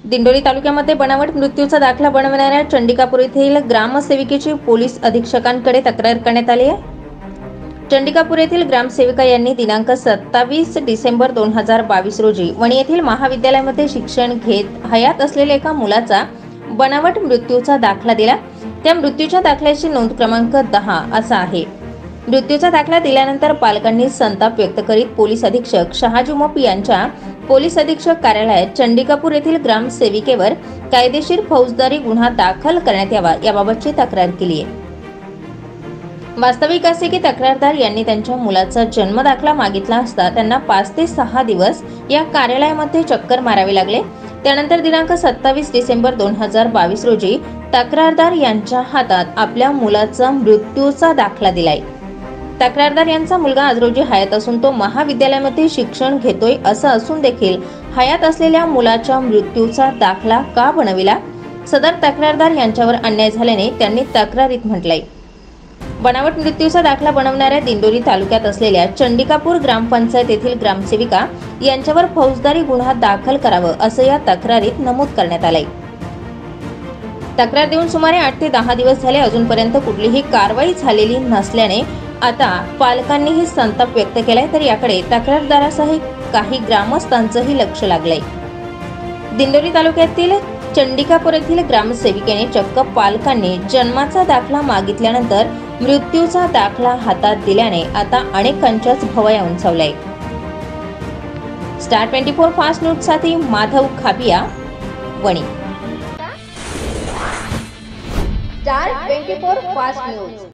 दिंडोरी तालुक्यामध्ये बनावट मृत्यूचा दाखला बनवणाऱ्या चंडिकापूर येथील ग्रामसेविकेची पोलीस अधीक्षकांकडे तक्रार करण्यात आली आहे। चंडिकापूर येथील ग्रामसेविका यांनी दिनांक 27 डिसेंबर 2022 रोजी वणी येथील महाविद्यालयामध्ये शिक्षण घेत हयात असलेल्या एका मुलाचा बनावट मृत्यूचा दाखला दिला। त्या मृत्यूच्या दाखल्याची नोंद क्रमांक 10 असा आहे। मृत्यूचा दाखला दिल्यानंतर पालकांनी संताप व्यक्त करीत पोलीस अधीक्षक शहाजी मोप यांच्या पोलीस अधीक्षक कार्यालयात चंडिकापूर येथील ग्रामसेविकेवर कायदेशीर फौजदारी गुन्हा दाखल करण्यात यावा याबाबतची तक्रार केली आहे। वास्तविक असे की तक्रारदार यांनी त्यांच्या मुलाचा जन्म दाखला मागितला असता त्यांना 5 ते 6 दिवस या कार्यालयामध्ये चक्कर मारावे लागले। त्यानंतर दिनांक 27 डिसेंबर 2022 रोजी तक्रारदार यांच्या हातात आपल्या मुलाचा मृत्यूचा दाखला दिलाय। तक्रारदार यांचा मुलगा आज रोजी हयात असून तो महाविद्यालयामध्ये शिक्षण घेतोय असं असून देखील हयात असलेल्या मुलाच्या मृत्यूचा दाखला का बनविला? सदर तक्रारदार यांच्यावर अन्याय झाल्याने त्यांनी तक्रारीत म्हटलंय। बनावट मृत्यूचा दाखला बनवणाऱ्या दिंडोरी तालुक्यात असलेल्या चंडिकापूर ग्रामपंचायत येथील ग्रामसेविका यांच्यावर फौजदारी गुन्हा दाखल करावं असं या तक्रारीत नमूद करण्यात आलंय। तक्रार देऊन सुमारे 8 ते 10 दिवस झाले, अजूनपर्यंत कुठलीही कारवाई झालेली नसल्याने आता पालकांनीही संताप व्यक्त केलाय, तर याकडे तक्रारदारासह काही ग्रामस्थांचंही लक्ष लागलंय। दिंडोरी तालुक्यातील चंडिकापूर येथील ग्रामसेविकेने चक्क पालकांनी जन्माचा दाखला मागितल्यानंतर मृत्यूचा दाखला हातात दिल्याने आता अनेकांच्याच भवया उंचावलाय। स्टार 24 फास्ट न्यूज साठी Madhav Khabia, Wani. Star 24 fast news.